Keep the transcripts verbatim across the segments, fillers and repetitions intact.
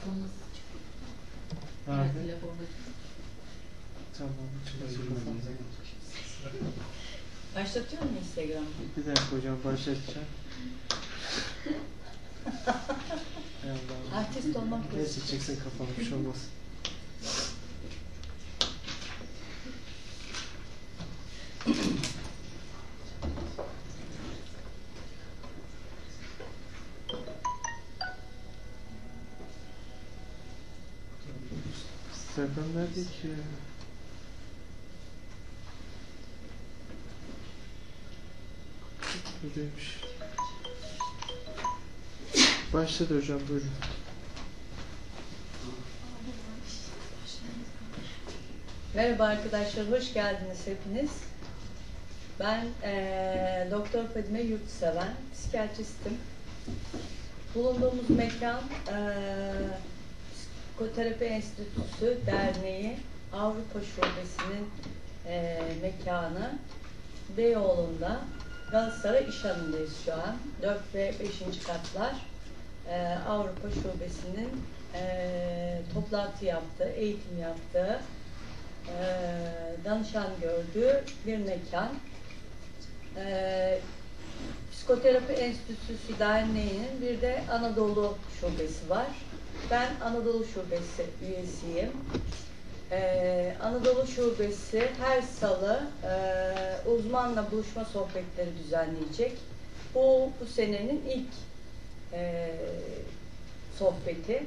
Nerede? Telefonda. Tamam. Başlatıyor mu Instagram'ı? Bir dakika hocam, başlatacağım. Artist olmak lazım. Neyse, çeksin kafamı, bir şey olmaz. Serkan nerede ki? Buradaymış. Başladı hocam, buyurun. Merhaba arkadaşlar, hoş geldiniz hepiniz. Ben ee, Doktor Fadime Yurtseven, psikiyatristim. Bulunduğumuz mekan ee, Psikoterapi Enstitüsü Derneği Avrupa Şubesi'nin ee, mekanı Beyoğlu'nda Galatasaray İşhanı'ndayız şu an. dört ve beşinci katlar ee, Avrupa Şubesi'nin ee, toplantı yaptığı, eğitim yaptığı, Ee, danışan gördüğü bir mekan. Ee, Psikoterapi Enstitüsü Derneği'nin bir de Anadolu Şubesi var. Ben Anadolu Şubesi üyesiyim. Ee, Anadolu Şubesi her salı e, uzmanla buluşma sohbetleri düzenleyecek. Bu, bu senenin ilk e, sohbeti.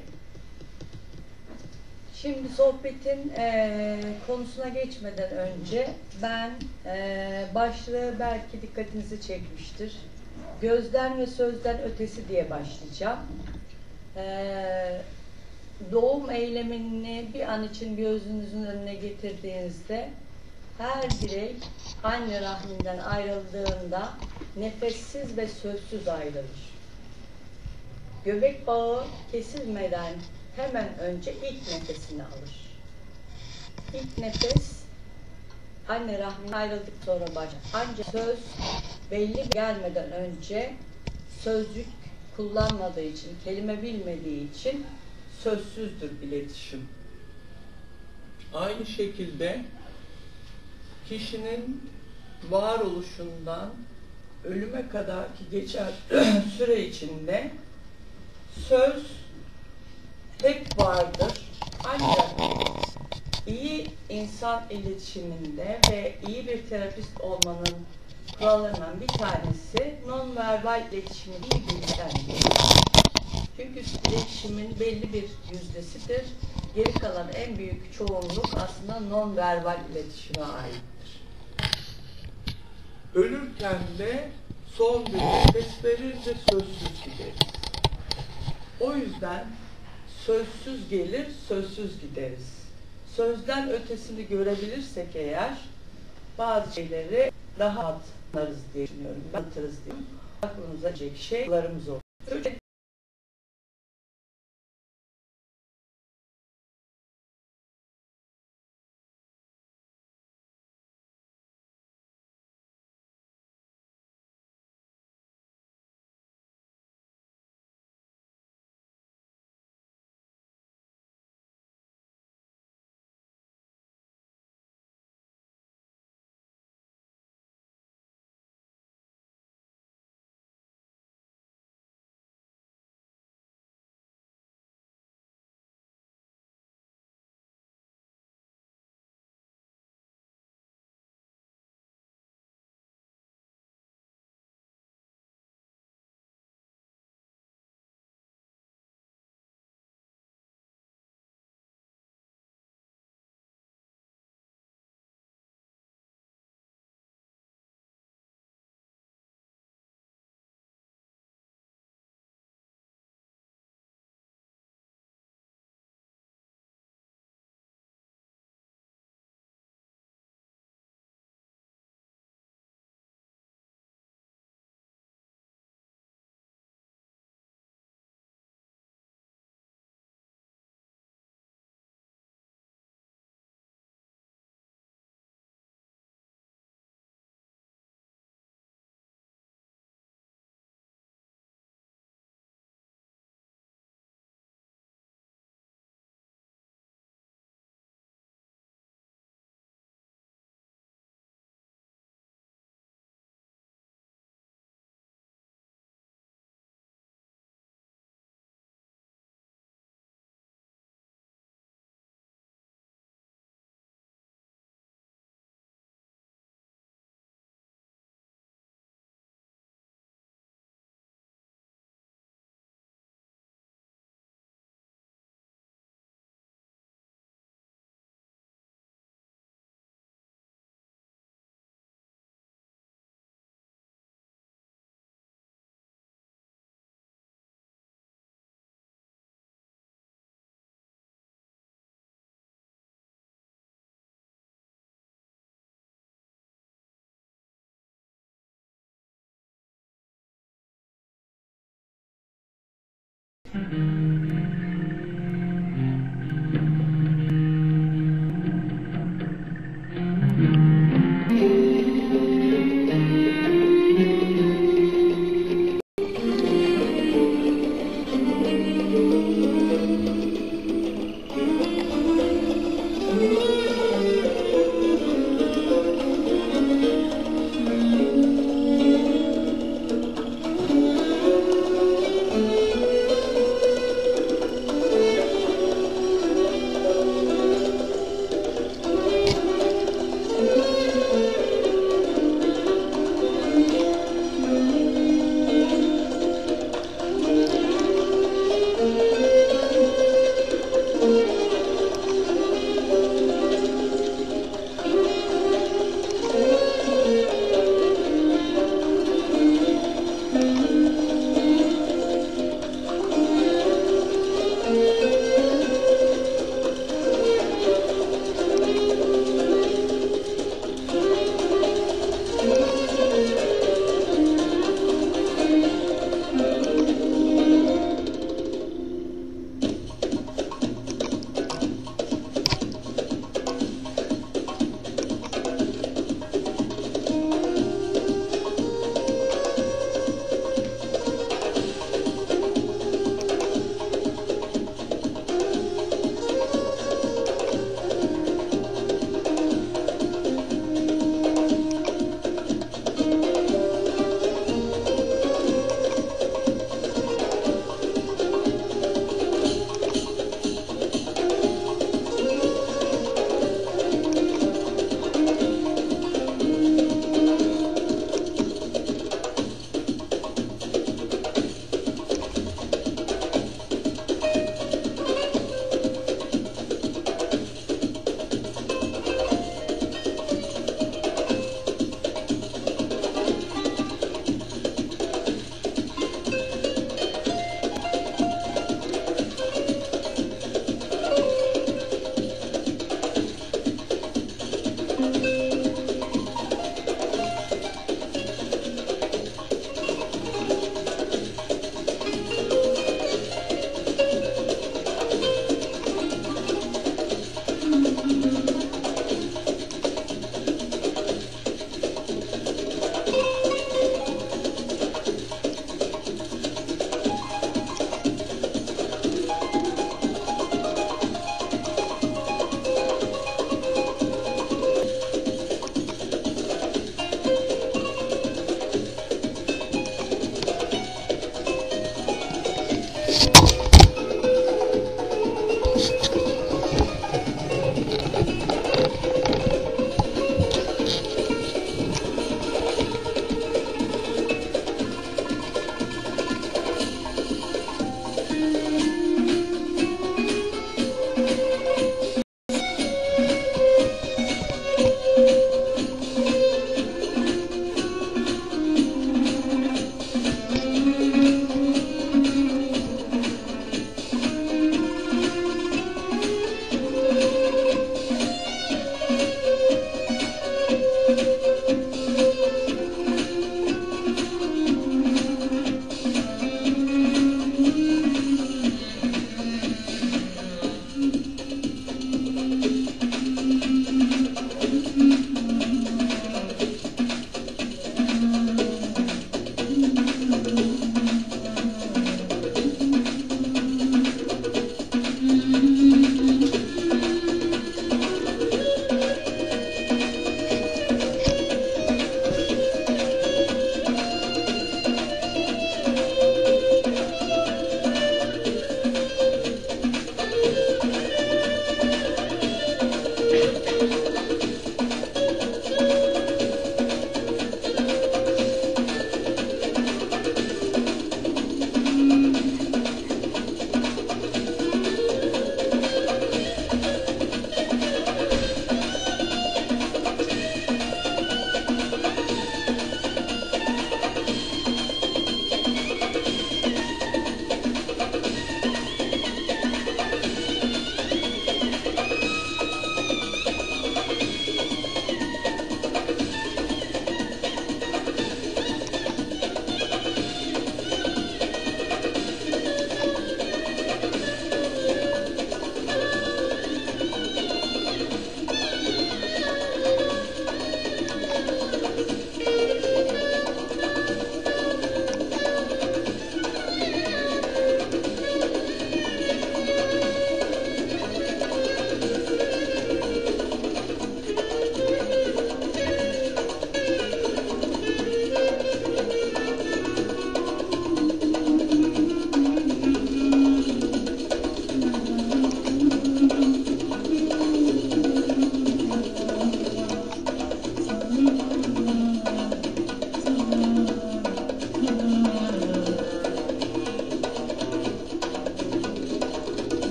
Şimdi sohbetin e, konusuna geçmeden önce ben e, başlığı belki dikkatinizi çekmiştir. Gözden ve sözden ötesi diye başlayacağım. E, doğum eylemini bir an için gözünüzün önüne getirdiğinizde her birey anne rahminden ayrıldığında nefessiz ve sözsüz ayrılır. Göbek bağı kesilmeden hemen önce ilk nefesini alır. İlk nefes anne rahminden ayrıldık sonra başlar. Ancak söz belli gelmeden önce sözcük kullanmadığı için, kelime bilmediği için sözsüzdür iletişim. Aynı şekilde kişinin varoluşundan ölüme kadarki geçen süre içinde söz hep vardır. Ancak iyi insan iletişiminde ve iyi bir terapist olmanın kurallarından bir tanesi non-verbal iletişimi iyi bilgilendir. Çünkü iletişimin belli bir yüzdesidir. Geri kalan en büyük çoğunluk aslında non-verbal iletişime aittir. Ölürken de son bir nefes verir ve sözsüz gideriz. O yüzden sözsüz gelir, sözsüz gideriz. Sözden ötesini görebilirsek eğer bazı şeyleri daha anlarız diye düşünüyorum. Anlatırız diye. Aklımıza gelecek şeylerimiz olur.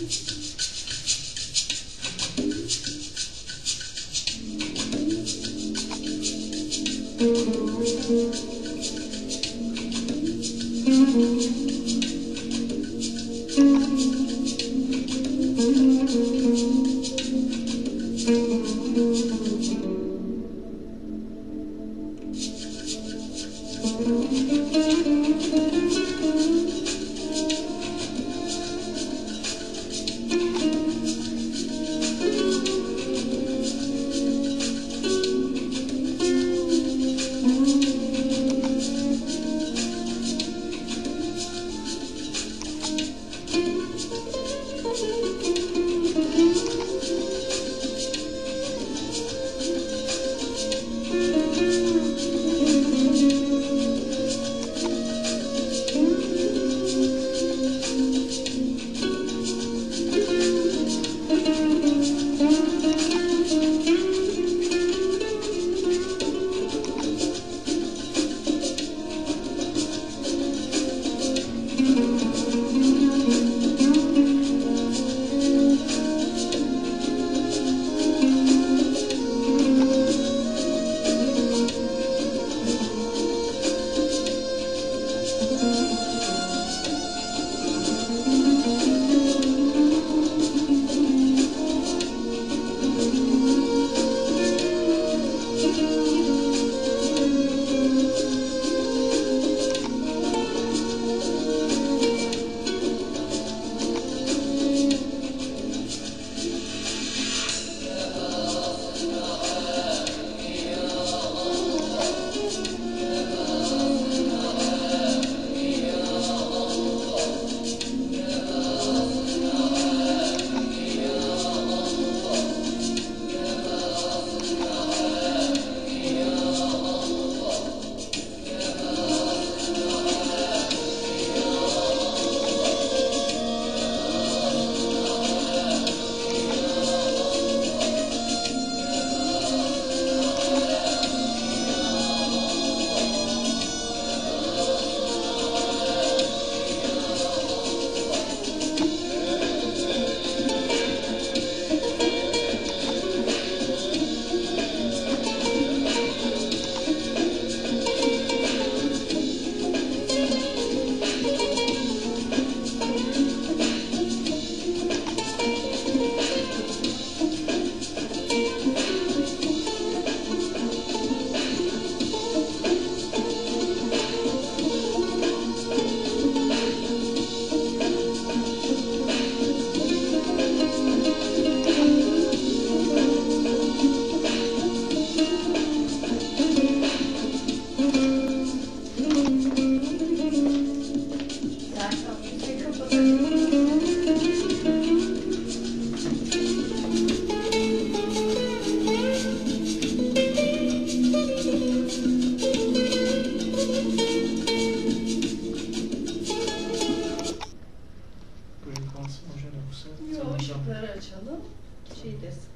şeydesin.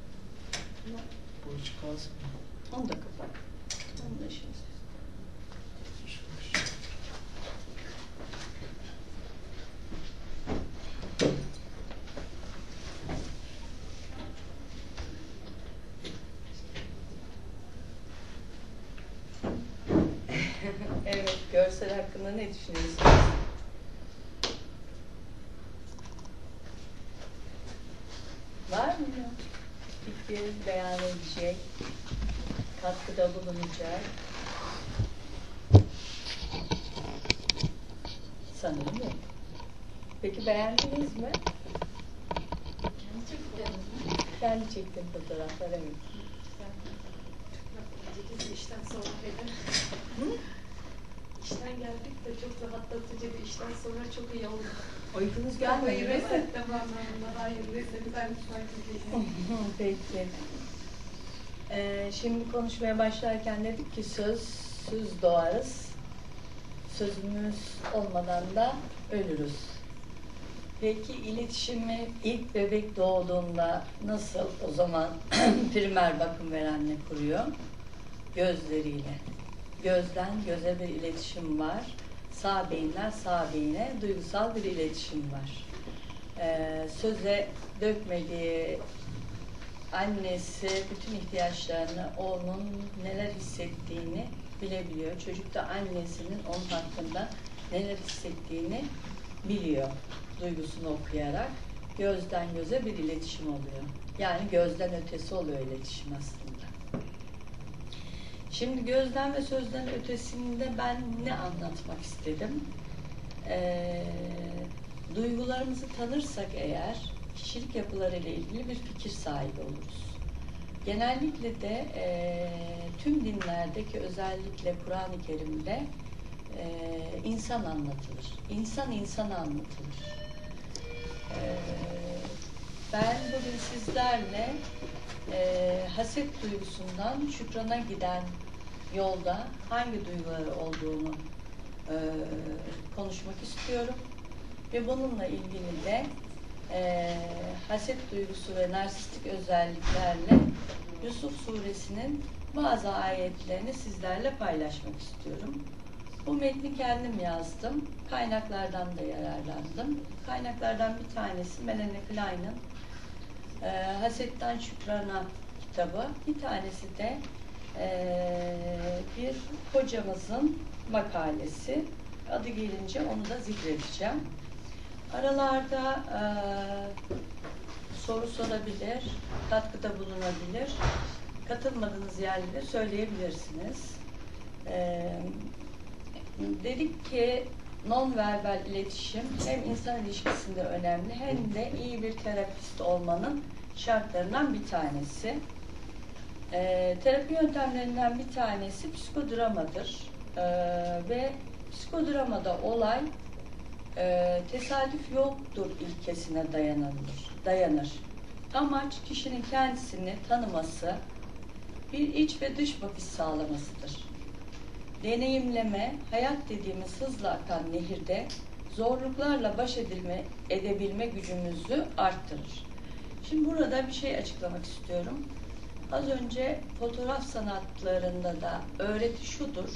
Bu hiç kalsın. Onu da kapat. Onu da şimdi. Evet, görsel hakkında ne düşünüyorsunuz? Var mı? Fikir beyan edecek, katkıda bulunacak. Sanırım yok. Peki beğendiniz mi? Kendi çektikleriniz mi? Kendi çektiğim fotoğraflar, evet. Biz işten sonra dedi. Hı? İşten geldik de çok rahatlatıcı bir işten sonra çok iyi oldu. Uykunuz Kafayı gelmedi değil mi? resetleme anlamında. Hayır, resetler lütfen gideyim. Peki. Ee, şimdi konuşmaya başlarken dedik ki söz, söz doğarız. Sözümüz olmadan da ölürüz. Peki iletişimi ilk bebek doğduğunda nasıl o zaman primer bakım verenle kuruyor? Gözleriyle. Gözden göze bir iletişim var. Sağ beyinler sağ beyine duygusal bir iletişim var. e, söze dökmediği annesi bütün ihtiyaçlarını, oğlunun neler hissettiğini bilebiliyor. Çocuk da annesinin onun hakkında neler hissettiğini biliyor. Duygusunu okuyarak gözden göze bir iletişim oluyor. Yani gözden ötesi oluyor iletişim aslında. Şimdi gözden ve sözden ötesinde ben ne anlatmak istedim? Ee, duygularımızı tanırsak eğer kişilik yapılarıyla ilgili bir fikir sahibi oluruz. Genellikle de e, tüm dinlerdeki özellikle Kur'an-ı Kerim'de e, insan anlatılır. İnsan insana anlatılır. E, ben bugün sizlerle e, haset duygusundan şükrana giden yolda hangi duyguları olduğunu e, konuşmak istiyorum. Ve bununla ilgili de e, haset duygusu ve narsistik özelliklerle Yusuf Suresinin bazı ayetlerini sizlerle paylaşmak istiyorum. Bu metni kendim yazdım. Kaynaklardan da yararlandım. Kaynaklardan bir tanesi Melanie Klein'in e, Hasetten Şükrana kitabı. Bir tanesi de e, bir hocamızın makalesi. Adı gelince onu da zikredeceğim. Aralarda e, soru sorabilir, katkıda bulunabilir. Katılmadığınız yerleri söyleyebilirsiniz. E, dedik ki non-verbal iletişim hem insan ilişkisinde önemli hem de iyi bir terapist olmanın şartlarından bir tanesi. E, terapi yöntemlerinden bir tanesi psikodramadır. E, ve psikodramada olay e, tesadüf yoktur ilkesine dayanır. dayanır. Amaç kişinin kendisini tanıması, bir iç ve dış bakış sağlamasıdır. Deneyimleme, hayat dediğimiz hızla akan nehirde zorluklarla baş edilme, edebilme gücümüzü arttırır. Şimdi burada bir şey açıklamak istiyorum. Az önce fotoğraf sanatlarında da öğreti şudur.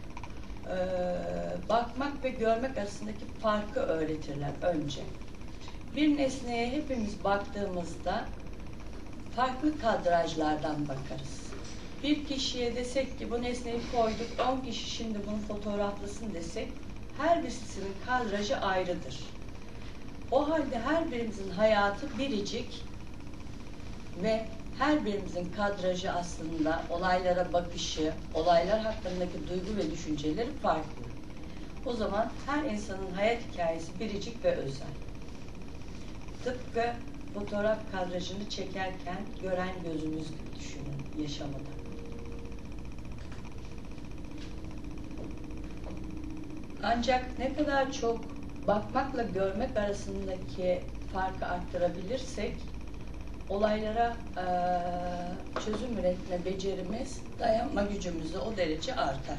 Ee, bakmak ve görmek arasındaki farkı öğretirler önce. Bir nesneye hepimiz baktığımızda farklı kadrajlardan bakarız. Bir kişiye desek ki bu nesneyi koyduk, on kişi şimdi bunu fotoğraflasın desek, her birisinin kadrajı ayrıdır. O halde her birimizin hayatı biricik ve her birimizin kadrajı aslında olaylara bakışı, olaylar hakkındaki duygu ve düşünceleri farklı. O zaman her insanın hayat hikayesi biricik ve özel. Tıpkı fotoğraf kadrajını çekerken gören gözümüz gibi düşünün yaşamada. Ancak ne kadar çok bakmakla görmek arasındaki farkı arttırabilirsek olaylara e, çözüm üretme becerimiz, dayanma gücümüz de o derece artar.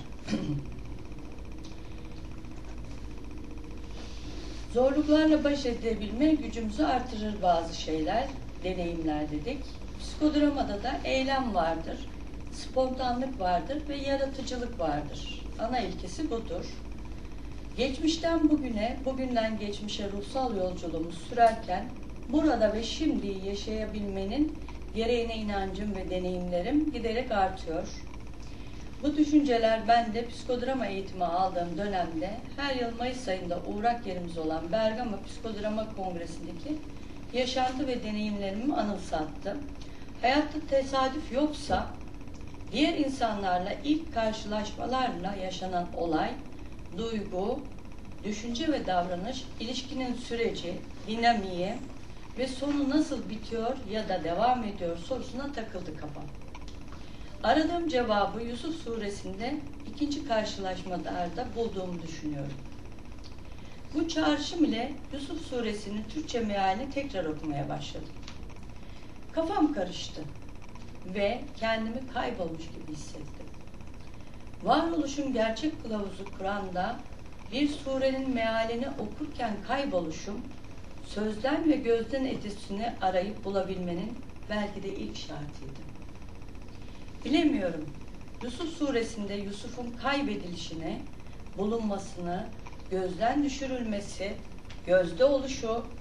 Zorluklarla baş edebilme gücümüzü artırır bazı şeyler, deneyimler dedik. Psikodramada da eylem vardır, spontanlık vardır ve yaratıcılık vardır. Ana ilkesi budur. Geçmişten bugüne, bugünden geçmişe ruhsal yolculuğumuz sürerken burada ve şimdi yaşayabilmenin gereğine inancım ve deneyimlerim giderek artıyor. Bu düşünceler bende psikodrama eğitimi aldığım dönemde her yıl Mayıs ayında uğrak yerimiz olan Bergama Psikodrama Kongresi'ndeki yaşantı ve deneyimlerimi anımsattı. Hayatta tesadüf yoksa diğer insanlarla ilk karşılaşmalarla yaşanan olay, duygu, düşünce ve davranış, ilişkinin süreci, dinamiği ve sonu nasıl bitiyor ya da devam ediyor sorusuna takıldı kafam. Aradığım cevabı Yusuf Suresinde ikinci karşılaşmalarda bulduğumu düşünüyorum. Bu çağrışım ile Yusuf Suresinin Türkçe mealini tekrar okumaya başladım. Kafam karıştı ve kendimi kaybolmuş gibi hissettim. Varoluşun gerçek kılavuzu Kur'an'da bir surenin mealini okurken kayboluşum, sözden ve gözden ötesini arayıp bulabilmenin belki de ilk şartıydı. Bilemiyorum, Yusuf Suresinde Yusuf'un kaybedilişini, bulunmasını, gözden düşürülmesi, gözde oluşu,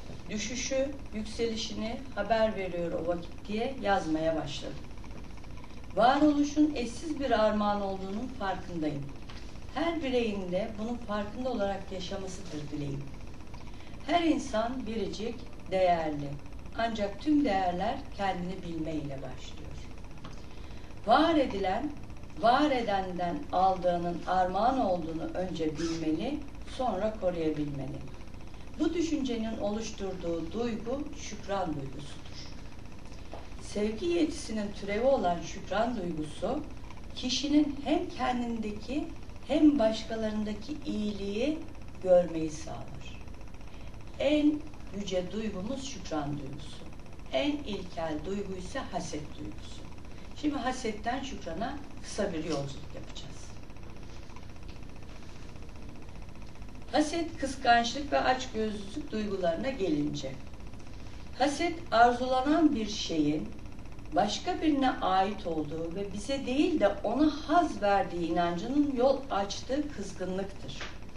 düşüşü, yükselişini haber veriyor o vakit diye yazmaya başladım. Varoluşun eşsiz bir armağan olduğunun farkındayım. Her bireyin de bunun farkında olarak yaşamasıdır dileğim. Her insan biricik, değerli. Ancak tüm değerler kendini bilmeyle başlıyor. Var edilen, var edenden aldığının armağan olduğunu önce bilmeli, sonra koruyabilmeli. Bu düşüncenin oluşturduğu duygu şükran duygusudur. Sevgi yetisinin türevi olan şükran duygusu, kişinin hem kendindeki hem başkalarındaki iyiliği görmeyi sağlar. En yüce duygumuz şükran duygusu. En ilkel duygu ise haset duygusu. Şimdi hasetten şükrana kısa bir yolculuk yapacağız. Haset, kıskançlık ve açgözlülük duygularına gelince, haset arzulanan bir şeyin başka birine ait olduğu ve bize değil de ona haz verdiği inancının yol açtığı kızgınlıktır.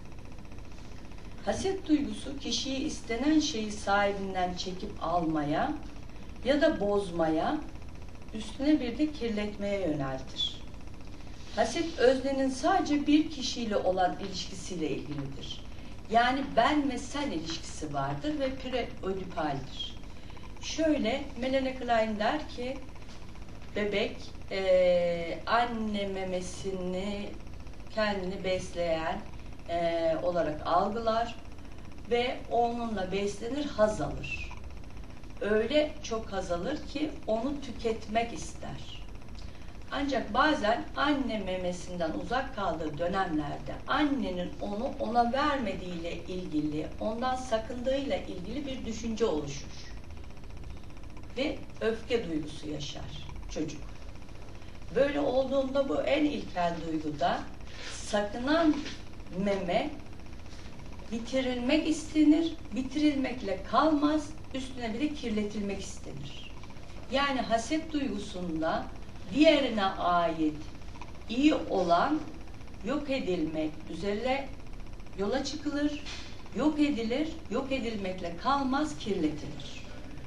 Haset duygusu kişiyi istenen şeyi sahibinden çekip almaya ya da bozmaya, üstüne bir de kirletmeye yöneltir. Haset öznenin sadece bir kişiyle olan ilişkisiyle ilgilidir. Yani ben ve sen ilişkisi vardır ve preödipaldir. Şöyle Melanie Klein der ki, bebek e, anne memesini kendini besleyen e, olarak algılar ve onunla beslenir, haz alır. Öyle çok haz alır ki onu tüketmek ister. Ancak bazen anne memesinden uzak kaldığı dönemlerde annenin onu ona vermediğiyle ilgili, ondan sakındığıyla ilgili bir düşünce oluşur. Ve öfke duygusu yaşar çocuk. Böyle olduğunda bu en ilkel duyguda sakınan meme bitirilmek istenir, bitirilmekle kalmaz, üstüne bir de kirletilmek istenir. Yani haset duygusunda diğerine ait iyi olan yok edilmek üzere yola çıkılır, yok edilir, yok edilmekle kalmaz, kirletilir.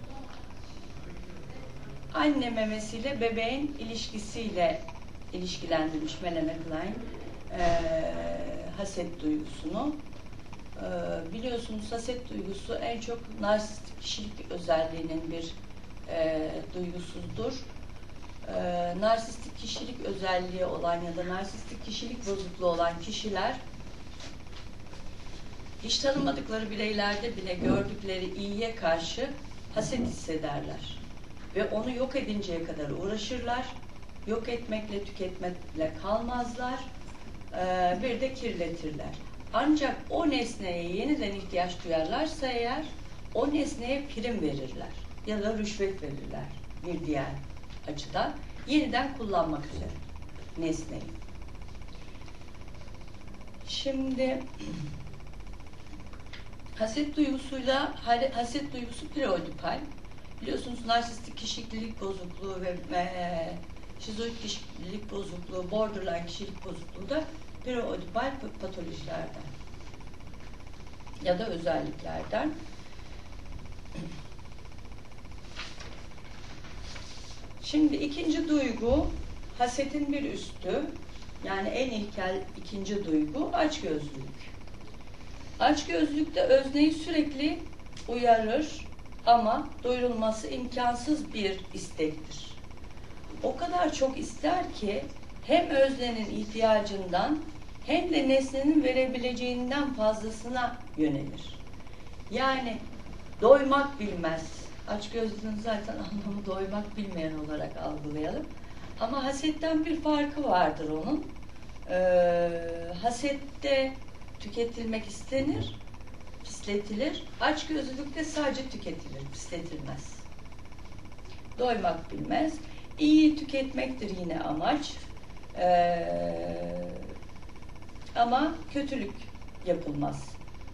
Anne memesiyle bebeğin ilişkisiyle ilişkilendirmiş Melanie Klein e, haset duygusunu. E, biliyorsunuz haset duygusu en çok narsistik kişilik özelliğinin bir e, duygusuzdur. E, narsistik kişilik özelliği olan ya da narsistik kişilik bozukluğu olan kişiler hiç tanımadıkları bireylerde bile gördükleri iyiye karşı haset hissederler. Ve onu yok edinceye kadar uğraşırlar. Yok etmekle, tüketmekle kalmazlar. Ee, bir de kirletirler. Ancak o nesneye yeniden ihtiyaç duyarlarsa eğer, o nesneye prim verirler. Ya da rüşvet verirler bir diğer açıdan. Yeniden kullanmak üzere nesneyi. Şimdi haset duygusuyla, haset duygusu preödipal. Biliyorsunuz narsistik kişilik bozukluğu ve e, şizoid kişilik bozukluğu, borderline kişilik bozukluğu da preödipal patolojilerden ya da özelliklerden. Şimdi ikinci duygu, hasetin bir üstü, yani en ilkel ikinci duygu, açgözlülük. Açgözlülükte özneyi sürekli uyarır ama doyurulması imkansız bir istektir. O kadar çok ister ki hem öznenin ihtiyacından hem de nesnenin verebileceğinden fazlasına yönelir. Yani doymak bilmez. Açgözlülüğün zaten anlamı doymak bilmeyen olarak algılayalım. Ama hasetten bir farkı vardır onun. Ee, hasette tüketilmek istenir, pisletilir. Açgözlülükte sadece tüketilir, pisletilmez. Doymak bilmez. İyi tüketmektir yine amaç. Ee, ama kötülük yapılmaz.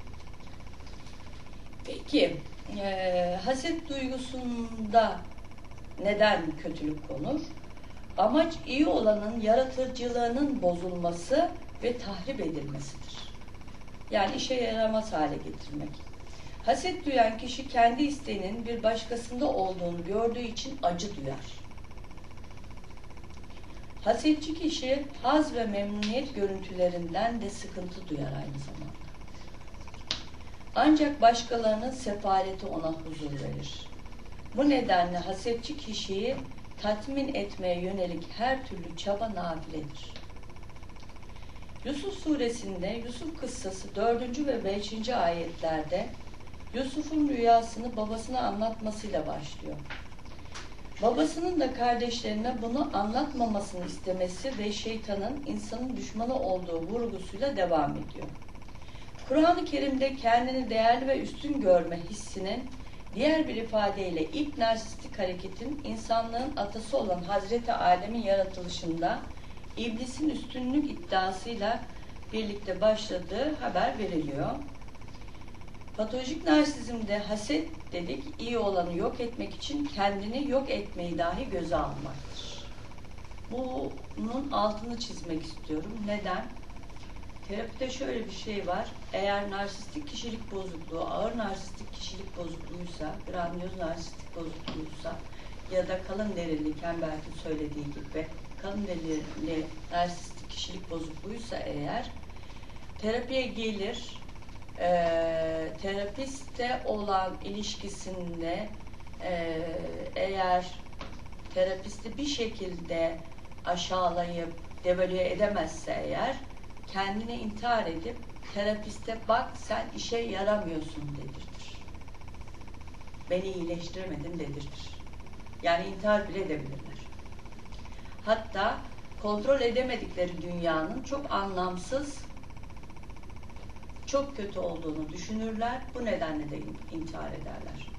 Peki, e, haset duygusunda neden kötülük konur? Amaç iyi olanın yaratıcılığının bozulması ve tahrip edilmesidir. Yani işe yaramaz hale getirmek. Haset duyan kişi kendi isteğinin bir başkasında olduğunu gördüğü için acı duyar. Hasetçi kişi haz ve memnuniyet görüntülerinden de sıkıntı duyar aynı zamanda. Ancak başkalarının sefaleti ona huzur verir. Bu nedenle hasetçi kişiyi tatmin etmeye yönelik her türlü çaba nafiledir. Yusuf suresinde Yusuf kıssası dördüncü ve beşinci ayetlerde Yusuf'un rüyasını babasına anlatmasıyla başlıyor. Babasının da kardeşlerine bunu anlatmamasını istemesi ve şeytanın insanın düşmanı olduğu vurgusuyla devam ediyor. Kur'an-ı Kerim'de kendini değerli ve üstün görme hissinin diğer bir ifadeyle ilk narsistik hareketin insanlığın atası olan Hazreti Adem'in yaratılışında iblisin üstünlük iddiasıyla birlikte başladığı haber veriliyor. Patolojik narsizmde haset dedik, iyi olanı yok etmek için kendini yok etmeyi dahi göze almaktır. Bunun altını çizmek istiyorum. Neden? Terapide şöyle bir şey var. Eğer narsistik kişilik bozukluğu, ağır narsistik kişilik bozukluğuysa, grandiyoz narsistik bozukluğuysa ya da kalın derili, Campbell'in söylediği gibi kalın derili narsistik kişilik bozukluğuysa eğer terapiye gelir, e, terapiste olan ilişkisinde e, eğer terapisti bir şekilde aşağılayıp devalüe edemezse eğer kendini intihar edip terapiste bak sen işe yaramıyorsun dedirtir. Beni iyileştiremedin dedirtir. Yani intihar bile edebilirler. Hatta kontrol edemedikleri dünyanın çok anlamsız, çok kötü olduğunu düşünürler. Bu nedenle de intihar ederler.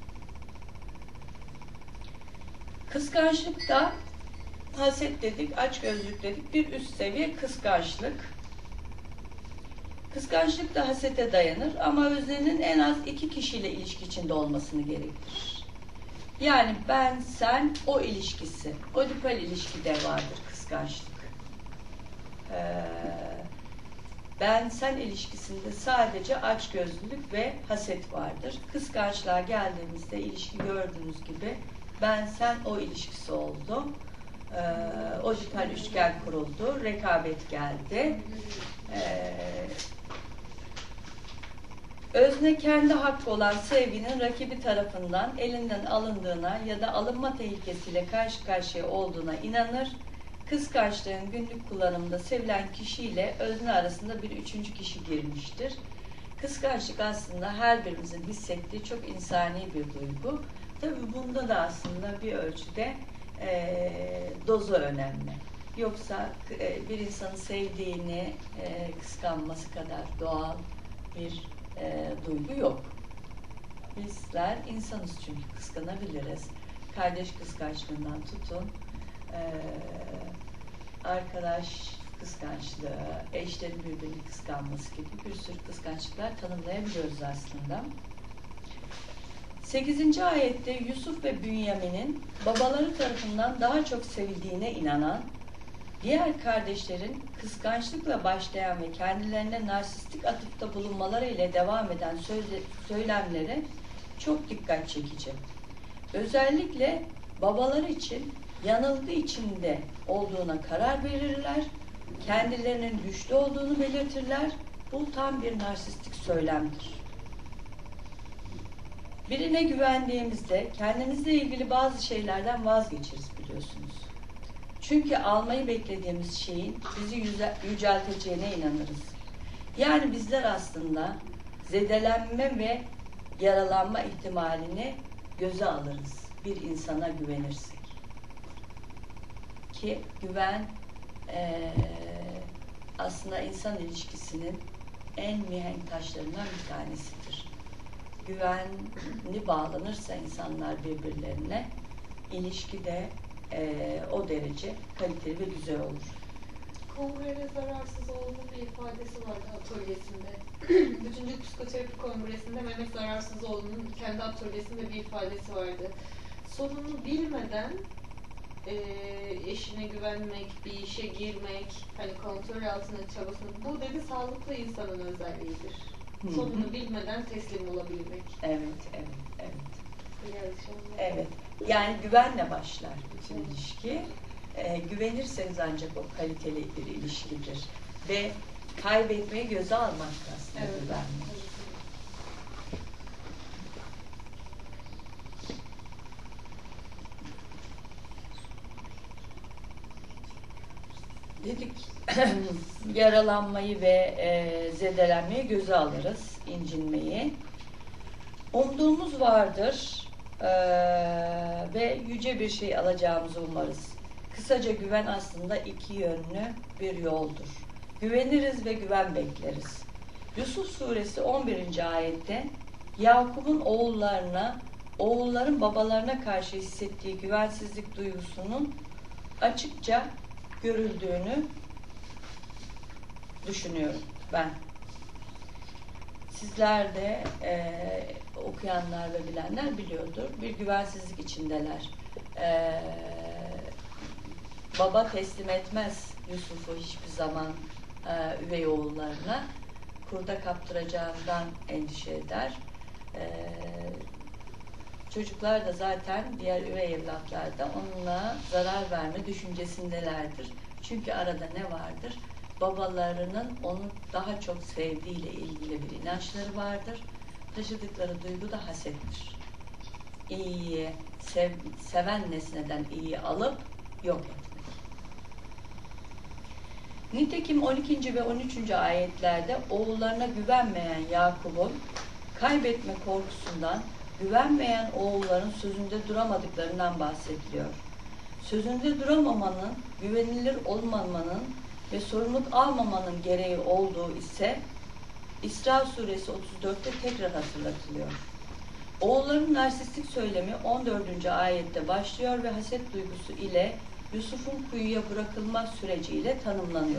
Kıskançlık da haset dedik, açgözlük dedik. Bir üst seviye kıskançlık. Kıskançlık da hasete dayanır ama öznenin en az iki kişiyle ilişki içinde olmasını gerektirir. Yani ben, sen, o ilişkisi, odipal ilişkide vardır kıskançlık. Ee, ben, sen ilişkisinde sadece açgözlülük ve haset vardır. Kıskançlığa geldiğimizde ilişki gördüğünüz gibi ben, sen, o ilişkisi oldu. Ee, odipal üçgen kuruldu, rekabet geldi. Ee, özne kendi hakkı olan sevginin rakibi tarafından elinden alındığına ya da alınma tehlikesiyle karşı karşıya olduğuna inanır. Kıskançlığın günlük kullanımında sevilen kişiyle özne arasında bir üçüncü kişi girmiştir. Kıskançlık aslında her birimizin hissettiği çok insani bir duygu. Tabii bunda da aslında bir ölçüde e, dozu önemli. Yoksa e, bir insanın sevdiğini e, kıskanması kadar doğal bir e, duygu yok. Bizler insanız çünkü kıskanabiliriz. Kardeş kıskançlığından tutun, e, arkadaş kıskançlığı, eşlerin birbirini kıskanması gibi bir sürü kıskançlıklar tanımlayabiliyoruz aslında. sekizinci ayette Yusuf ve Bünyamin'in babaları tarafından daha çok sevildiğine inanan, diğer kardeşlerin kıskançlıkla başlayan ve kendilerine narsistik atıfta bulunmaları ile devam eden sözle, söylemleri çok dikkat çekici. Özellikle babalar için yanılgı içinde olduğuna karar verirler, kendilerinin güçlü olduğunu belirtirler. Bu tam bir narsistik söylemdir. Birine güvendiğimizde kendimizle ilgili bazı şeylerden vazgeçeriz biliyorsunuz. Çünkü almayı beklediğimiz şeyin bizi yücelteceğine inanırız. Yani bizler aslında zedelenme ve yaralanma ihtimalini göze alırız bir insana güvenirsek. Ki güven ee, aslında insan ilişkisinin en mihenk taşlarından bir tanesidir. Güvenli bağlanırsa insanlar birbirlerine, ilişki de e, o derece kaliteli ve güzel olur. Kongrede zararsız olduğunun bir ifadesi vardı atölyesinde. Üçüncü Psikoterapi Kongresi'nde Mehmet Zararsızoğlu'nun kendi atölyesinde bir ifadesi vardı. Sorunu bilmeden e, eşine güvenmek, bir işe girmek, hani kontrol altına çabasını, bu dedi sağlıklı insanın özelliğidir. Hı hı. Sonunu bilmeden teslim olabilmek. Evet, evet, evet. Yarışanlar. Evet. Yani güvenle başlar bütün ilişki. Ee, güvenirseniz ancak o kaliteli bir ilişkidir. Ve kaybetmeyi göze almak aslında Evet. güvenmek. Evet. Dedik yaralanmayı ve e, zedelenmeyi göze alırız, incinmeyi. Umduğumuz vardır e, ve yüce bir şey alacağımızı umarız. Kısaca güven aslında iki yönlü bir yoldur. Güveniriz ve güven bekleriz. Yusuf suresi on birinci ayette Yakup'un oğullarına, oğulların babalarına karşı hissettiği güvensizlik duygusunun açıkça görüldüğünü düşünüyorum ben. Sizler de e, okuyanlar ve bilenler biliyordur. Bir güvensizlik içindeler. E, baba teslim etmez Yusuf'u hiçbir zaman e, üvey oğullarına. Kurda kaptıracağından endişe eder. E, çocuklar da zaten diğer üvey evlatlar da onunla zarar verme düşüncesindelerdir. Çünkü arada ne vardır? Babalarının onu daha çok sevdiğiyle ilgili bir inançları vardır. Taşıdıkları duygu da hasettir. İyiyi, sev, seven nesneden iyiyi alıp yok etmek. Nitekim on ikinci ve on üçüncü ayetlerde oğullarına güvenmeyen Yakup'un kaybetme korkusundan, güvenmeyen oğulların sözünde duramadıklarından bahsediliyor. Sözünde duramamanın, güvenilir olmamanın ve sorumluluk almamanın gereği olduğu ise İsra suresi otuz dörtte tekrar hatırlatılıyor. Oğulların narsistik söylemi on dördüncü ayette başlıyor ve haset duygusu ile Yusuf'un kuyuya bırakılma süreciyle tanımlanıyor.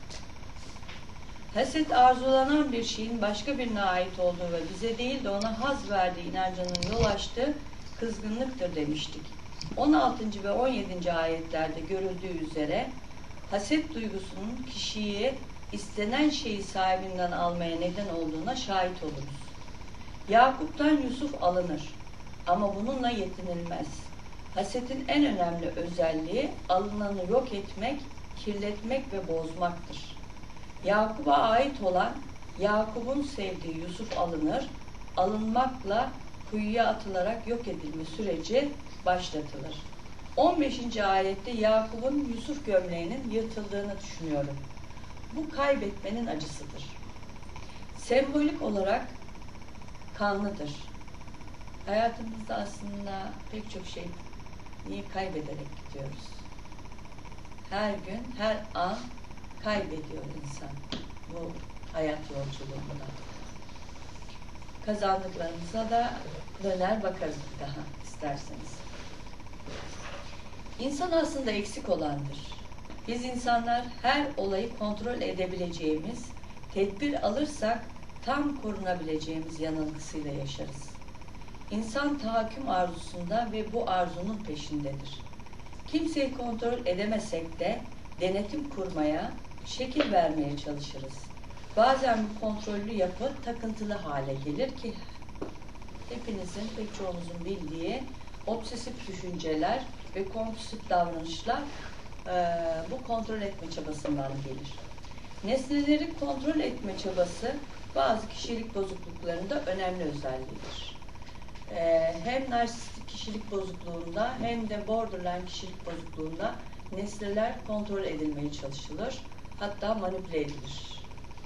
Haset arzulanan bir şeyin başka birine ait olduğu ve bize değil de ona haz verdiği inancının yol açtığı kızgınlıktır demiştik. on altıncı ve on yedinci ayetlerde görüldüğü üzere haset duygusunun kişiyi istenen şeyi sahibinden almaya neden olduğuna şahit oluruz. Yakup'tan Yusuf alınır ama bununla yetinilmez. Hasetin en önemli özelliği alınanı yok etmek, kirletmek ve bozmaktır. Yakup'a ait olan Yakup'un sevdiği Yusuf alınır, alınmakla kuyuya atılarak yok edilme süreci başlatılır. on beşinci ayette Yakup'un Yusuf gömleğinin yırtıldığını düşünüyorum. Bu kaybetmenin acısıdır. Sembolik olarak kanlıdır. Hayatımızda aslında pek çok şey niye kaybederek gidiyoruz. Her gün, her an kaybediyor insan bu hayat yolculuğunda. Kazandıklarımıza da döner bakarız bir daha isterseniz. İnsan aslında eksik olandır. Biz insanlar her olayı kontrol edebileceğimiz, tedbir alırsak tam korunabileceğimiz yanılgısıyla yaşarız. İnsan tahakküm arzusunda ve bu arzunun peşindedir. Kimseyi kontrol edemesek de denetim kurmaya, şekil vermeye çalışırız. Bazen bu kontrollü yapı takıntılı hale gelir ki hepinizin, pek çoğunuzun bildiği obsesif düşünceler ve kompulsif davranışlar e, bu kontrol etme çabasından gelir. Nesneleri kontrol etme çabası bazı kişilik bozukluklarında önemli özelliğidir. E, hem narsistik kişilik bozukluğunda hem de borderline kişilik bozukluğunda nesneler kontrol edilmeye çalışılır, hatta manipüle edilir.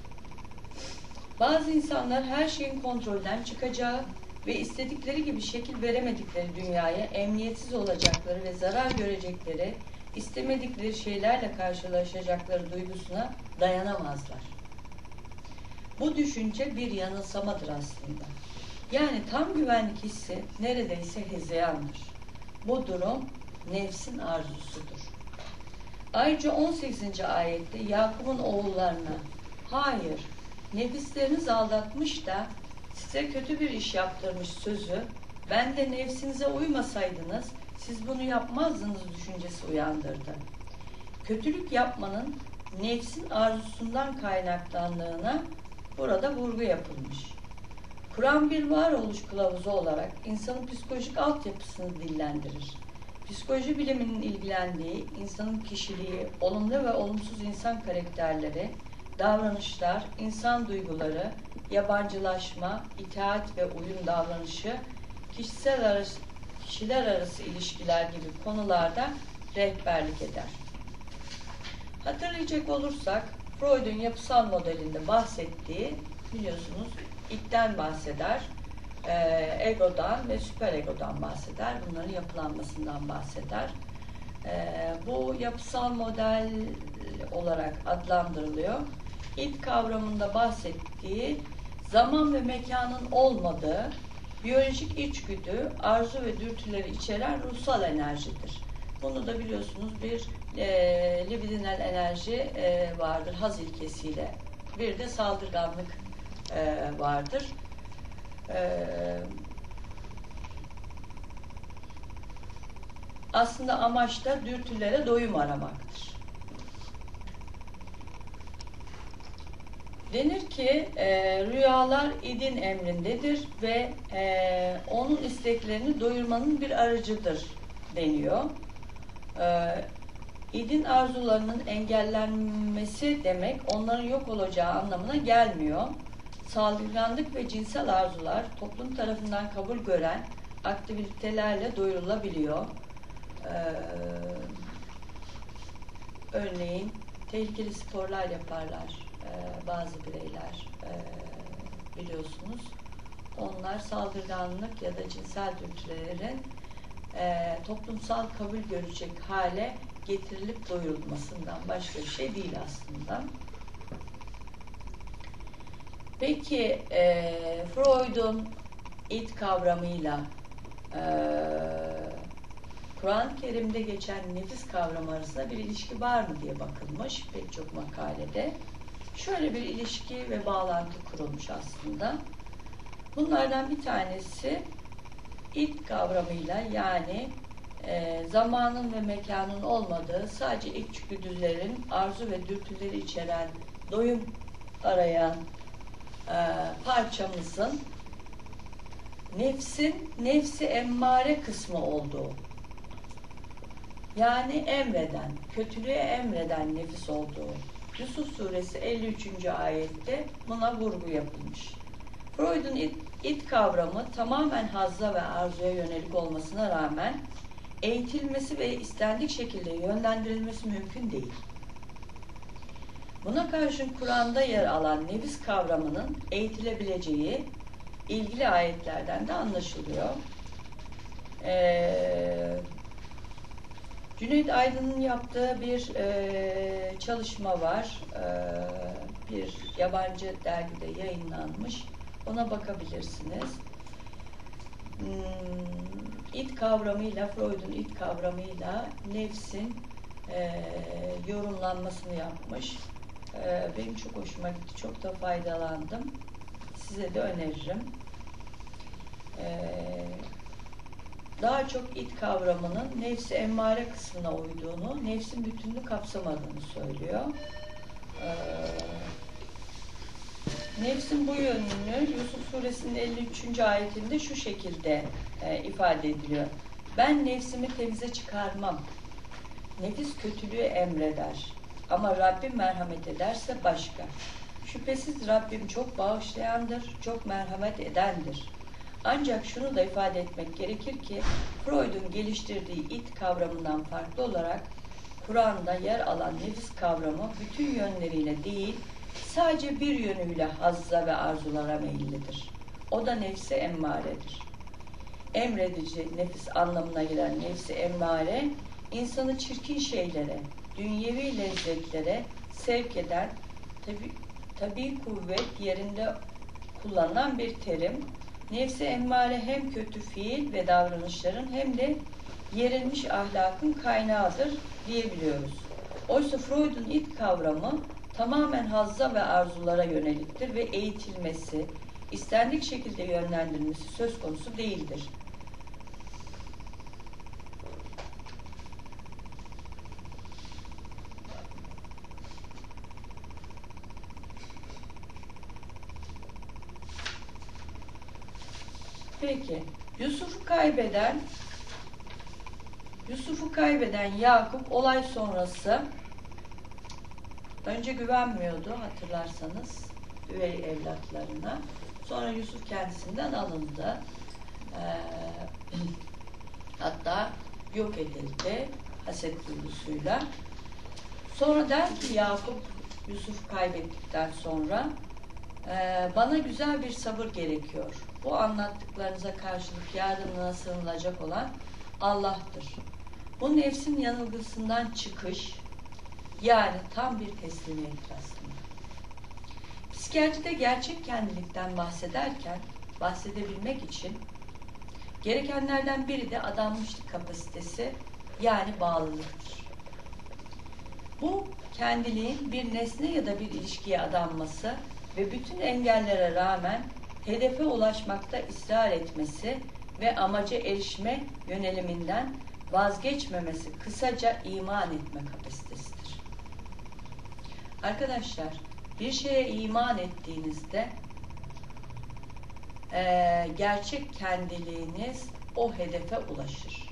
Bazı insanlar her şeyin kontrolden çıkacağı ve istedikleri gibi şekil veremedikleri dünyaya emniyetsiz olacakları ve zarar görecekleri, istemedikleri şeylerle karşılaşacakları duygusuna dayanamazlar. Bu düşünce bir yanılsamadır aslında. Yani tam güvenlik hissi neredeyse hezeyandır. Bu durum nefsin arzusudur. Ayrıca on sekizinci ayette Yakup'un oğullarına hayır, nefisleriniz aldatmış da size kötü bir iş yaptırmış sözü, ben de nefsinize uymasaydınız siz bunu yapmazdınız düşüncesi uyandırdı. Kötülük yapmanın nefsin arzusundan kaynaklandığına burada vurgu yapılmış. Kur'an bir varoluş kılavuzu olarak insanın psikolojik altyapısını dillendirir. Psikoloji biliminin ilgilendiği insanın kişiliği, olumlu ve olumsuz insan karakterleri, davranışlar, insan duyguları, yabancılaşma, itaat ve uyum davranışı, kişisel arası, kişiler arası ilişkiler gibi konularda rehberlik eder. Hatırlayacak olursak, Freud'un yapısal modelinde bahsettiği, biliyorsunuz, idden bahseder, e, egodan ve süperegodan bahseder, bunların yapılanmasından bahseder. E, bu yapısal model olarak adlandırılıyor. İd kavramında bahsettiği, zaman ve mekanın olmadığı, biyolojik içgüdü, arzu ve dürtüleri içeren ruhsal enerjidir. Bunu da biliyorsunuz bir e, libidinal enerji e, vardır, haz ilkesiyle. Bir de saldırganlık e, vardır. E, aslında amaç da dürtülere doyum aramaktır. Denir ki e, rüyalar idin emrindedir ve e, onun isteklerini doyurmanın bir aracıdır deniyor. E, idin arzularının engellenmesi demek onların yok olacağı anlamına gelmiyor. Saldırganlık ve cinsel arzular toplum tarafından kabul gören aktivitelerle doyurulabiliyor. E, örneğin tehlikeli sporlar yaparlar. Bazı bireyler biliyorsunuz. Onlar saldırganlık ya da cinsel dürtülerin toplumsal kabul görecek hale getirilip doyurulmasından başka bir şey değil aslında. Peki Freud'un id kavramıyla Kur'an-ı Kerim'de geçen nefis kavramı arasında bir ilişki var mı diye bakılmış pek çok makalede. Şöyle bir ilişki ve bağlantı kurulmuş aslında. Bunlardan bir tanesi id kavramıyla, yani e, zamanın ve mekanın olmadığı, sadece içgüdülerin arzu ve dürtüleri içeren, doyum arayan e, parçamızın nefsin, nefsi emmare kısmı olduğu. Yani emreden, kötülüğe emreden nefis olduğu. Yusuf Suresi elli üçüncü ayette buna vurgu yapılmış. Freud'un id, id kavramı tamamen hazza ve arzuya yönelik olmasına rağmen eğitilmesi ve istendik şekilde yönlendirilmesi mümkün değil. Buna karşın Kur'an'da yer alan nefis kavramının eğitilebileceği ilgili ayetlerden de anlaşılıyor. Eee Cüneyt Aydın'ın yaptığı bir e, çalışma var. E, bir yabancı dergide yayınlanmış. Ona bakabilirsiniz. Hmm, id kavramıyla, Freud'un id kavramıyla nefsin e, yorumlanmasını yapmış. E, benim çok hoşuma gitti. Çok da faydalandım. Size de öneririm. Eee Daha çok id kavramının nefsi emmare kısmına uyduğunu, nefsin bütününü kapsamadığını söylüyor. Ee, nefsin bu yönünü Yusuf Suresinin elli üçüncü ayetinde şu şekilde e, ifade ediliyor. Ben nefsimi temize çıkarmam. Nefis kötülüğü emreder. Ama Rabbim merhamet ederse başka. Şüphesiz Rabbim çok bağışlayandır, çok merhamet edendir. Ancak şunu da ifade etmek gerekir ki Freud'un geliştirdiği id kavramından farklı olarak Kur'an'da yer alan nefis kavramı bütün yönleriyle değil, sadece bir yönüyle hazza ve arzulara meyillidir. O da nefsi emmaredir. Emredici nefis anlamına gelen nefsi emmare, insanı çirkin şeylere, dünyevi lezzetlere sevk eden, tabi, tabi kuvvet yerinde kullanılan bir terim. Nefsi emmare hem kötü fiil ve davranışların hem de yerilmiş ahlakın kaynağıdır diyebiliyoruz. Oysa Freud'un id kavramı tamamen hazza ve arzulara yöneliktir ve eğitilmesi, istendik şekilde yönlendirilmesi söz konusu değildir. Peki, Yusuf'u kaybeden Yusuf'u kaybeden Yakup olay sonrası önce güvenmiyordu hatırlarsanız üvey evlatlarına. Sonra Yusuf kendisinden alındı. Ee, hatta yok edildi haset duygusuyla. Sonra der ki Yakup Yusuf kaybettikten sonra e, bana güzel bir sabır gerekiyor. Bu anlattıklarınıza karşılık yardımına sığınılacak olan Allah'tır. Bu nefsin yanılgısından çıkış, yani tam bir teslimiyettir aslında. Psikiyatride gerçek kendilikten bahsederken, bahsedebilmek için gerekenlerden biri de adanmışlık kapasitesi, yani bağlılıktır. Bu kendiliğin bir nesne ya da bir ilişkiye adanması ve bütün engellere rağmen hedefe ulaşmakta ısrar etmesi ve amaca erişme yöneliminden vazgeçmemesi, kısaca iman etme kapasitesidir. Arkadaşlar, bir şeye iman ettiğinizde e, gerçek kendiliğiniz o hedefe ulaşır.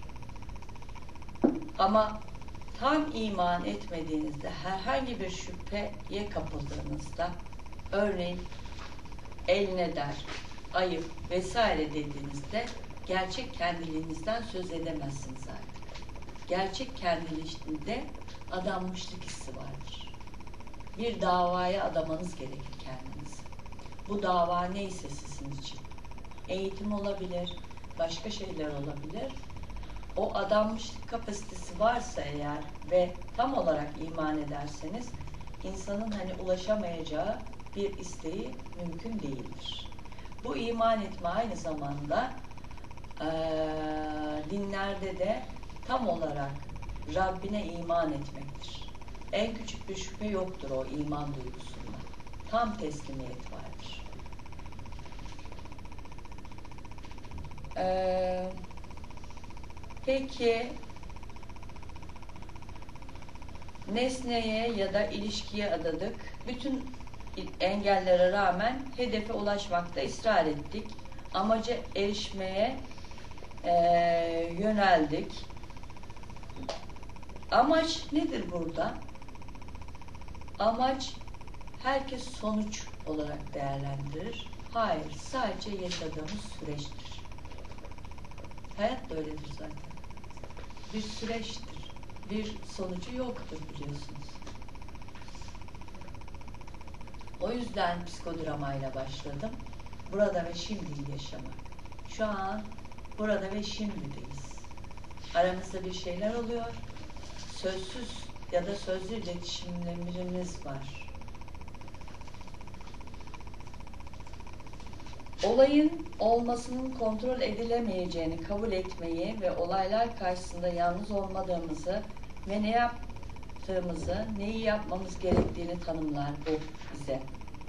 Ama tam iman etmediğinizde, herhangi bir şüpheye kapıldığınızda, örneğin eline der, ayıp vesaire dediğinizde gerçek kendiliğinizden söz edemezsiniz artık. Gerçek kendiliğinde adanmışlık hissi vardır. Bir davaya adamanız gerekir kendinizi. Bu dava neyse sizin için. Eğitim olabilir, başka şeyler olabilir. O adanmışlık kapasitesi varsa eğer ve tam olarak iman ederseniz insanın hani ulaşamayacağı bir isteği mümkün değildir. Bu iman etme aynı zamanda e, dinlerde de tam olarak Rabbine iman etmektir. En küçük bir şüphe yoktur o iman duygusunda. Tam teslimiyet vardır. Eee Peki nesneye ya da ilişkiye adadık. Bütün engellere rağmen hedefe ulaşmakta ısrar ettik. Amaca erişmeye e, yöneldik. Amaç nedir burada? Amaç herkes sonuç olarak değerlendirir. Hayır, sadece yaşadığımız süreçtir. Hayat da öyledir zaten. Bir süreçtir. Bir sonucu yoktur biliyorsunuz. O yüzden psikodramayla başladım. Burada ve şimdi yaşamak. Şu an burada ve şimdideyiz. Aramızda bir şeyler oluyor. Sözsüz ya da sözlü iletişimlerimiz var. Olayın olmasının kontrol edilemeyeceğini kabul etmeyi ve olaylar karşısında yalnız olmadığımızı ve ne yaptığımızı, neyi yapmamız gerektiğini tanımlar bu bize.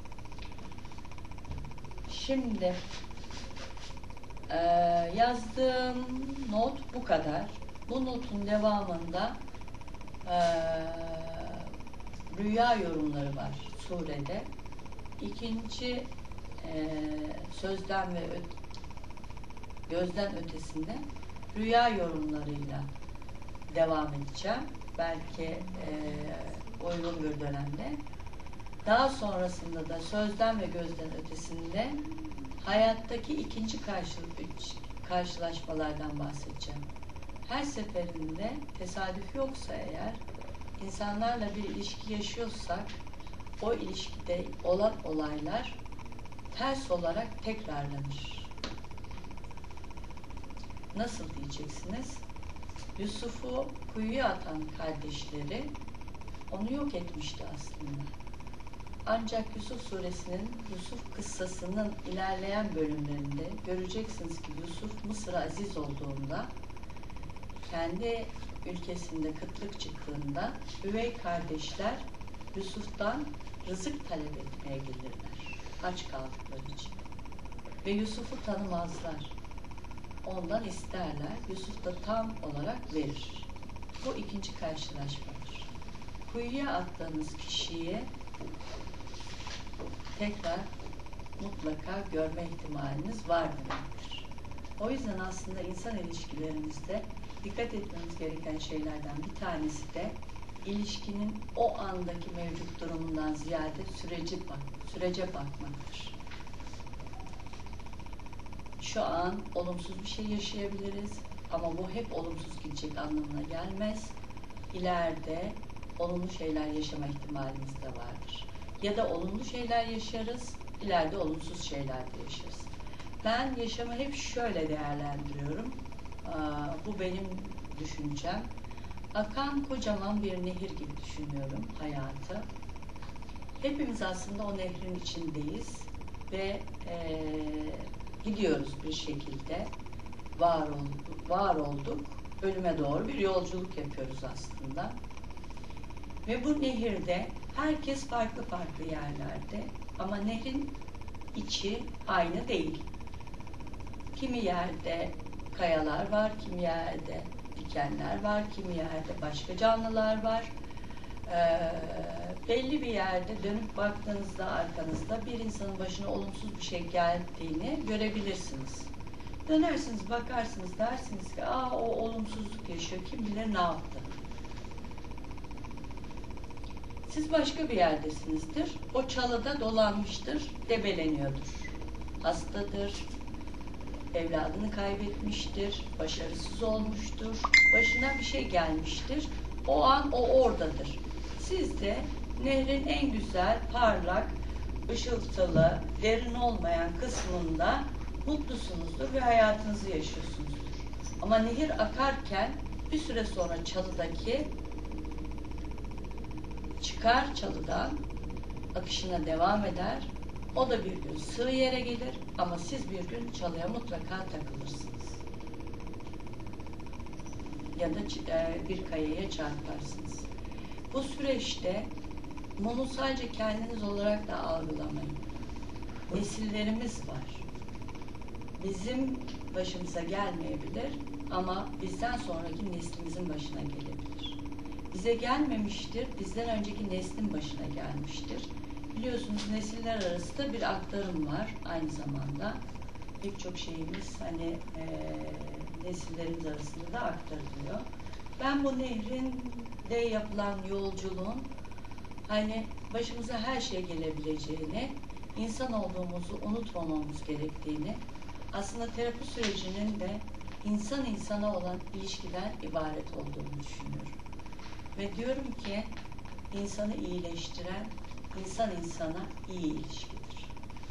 Şimdi e, yazdığım not bu kadar. Bu notun devamında e, rüya yorumları var surede. İkinci Ee, sözden ve öt gözden ötesinde rüya yorumlarıyla devam edeceğim. Belki e, uygun bir dönemde. Daha sonrasında da sözden ve gözden ötesinde hayattaki ikinci karşı, karşılaşmalardan bahsedeceğim. Her seferinde tesadüf yoksa eğer, insanlarla bir ilişki yaşıyorsak, o ilişkide olan olaylar ters olarak tekrarlanır. Nasıl diyeceksiniz? Yusuf'u kuyuya atan kardeşleri onu yok etmişti aslında. Ancak Yusuf suresinin, Yusuf kıssasının ilerleyen bölümlerinde göreceksiniz ki Yusuf Mısır'a aziz olduğunda, kendi ülkesinde kıtlık çıktığında üvey kardeşler Yusuf'tan rızık talep etmeye gelirler. Aç kaldıkları için. Ve Yusuf'u tanımazlar. Ondan isterler. Yusuf da tam olarak verir. Bu ikinci karşılaşmadır. Kuyuya attığınız kişiyi tekrar mutlaka görme ihtimaliniz var demektir. O yüzden aslında insan ilişkilerimizde dikkat etmemiz gereken şeylerden bir tanesi de ilişkinin o andaki mevcut durumundan ziyade süreci bak, sürece bakmaktır. Şu an olumsuz bir şey yaşayabiliriz ama bu hep olumsuz gidecek anlamına gelmez. İleride olumlu şeyler yaşama ihtimalimiz de vardır. Ya da olumlu şeyler yaşarız, ileride olumsuz şeyler de yaşarız. Ben yaşamı hep şöyle değerlendiriyorum. Aa, bu benim düşüncem. Akan kocaman bir nehir gibi düşünüyorum hayatı. Hepimiz aslında o nehrin içindeyiz ve ee, gidiyoruz bir şekilde. Var olduk, var olduk. Ölüme doğru bir yolculuk yapıyoruz aslında. Ve bu nehirde herkes farklı farklı yerlerde ama nehrin içi aynı değil. Kimi yerde kayalar var, kimi yerde dikenler var, kimi yerde başka canlılar var. Ee, belli bir yerde dönüp baktığınızda arkanızda bir insanın başına olumsuz bir şey geldiğini görebilirsiniz. Dönersiniz, bakarsınız, dersiniz ki aa o olumsuzluk yaşıyor, kim bilir ne yaptı. Siz başka bir yerdesinizdir, o çalıda dolanmıştır, debeleniyordur. Hastadır, evladını kaybetmiştir, başarısız olmuştur, başına bir şey gelmiştir. O an o oradadır. Siz de nehrin en güzel, parlak, ışıltılı, derin olmayan kısmında mutlusunuzdur ve hayatınızı yaşıyorsunuzdur. Ama nehir akarken bir süre sonra çalıdaki çıkar çalıdan, akışına devam eder. O da bir gün sığ yere gelir ama siz bir gün çalıya mutlaka takılırsınız. Ya da bir kayaya çarparsınız. Bu süreçte bunu sadece kendiniz olarak da algılamayın. Nesillerimiz var. Bizim başımıza gelmeyebilir ama bizden sonraki neslimizin başına gelebilir. Bize gelmemiştir, bizden önceki neslin başına gelmiştir. Biliyorsunuz nesiller arasında bir aktarım var aynı zamanda. Pek çok şeyimiz hani e, nesillerimiz arasında da aktarılıyor. Ben bu nehrin de yapılan yolculuğun hani başımıza her şey gelebileceğini, insan olduğumuzu unutmamamız gerektiğini, aslında terapi sürecinin de insan insana olan ilişkiden ibaret olduğunu düşünüyorum. Ve diyorum ki insanı iyileştiren insan insana iyi ilişkidir.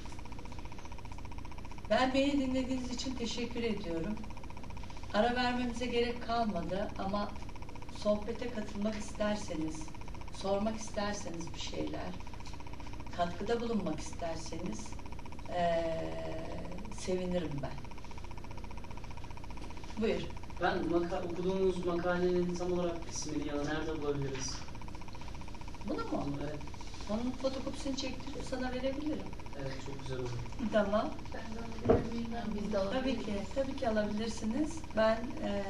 Ben beni dinlediğiniz için teşekkür ediyorum. Ara vermemize gerek kalmadı ama sohbete katılmak isterseniz, sormak isterseniz bir şeyler, katkıda bulunmak isterseniz ee, sevinirim ben. Buyur. Ben maka okuduğumuz makalenin tam olarak ismini ya da nerede bulabiliriz? Bunu mu? Evet. Onun fotokopisini çektirip sana verebilirim. Evet, çok güzel olur. Tamam. Ben de alabilirim. Biz de alabiliriz. Tabii ki, tabii ki alabilirsiniz. Ben e,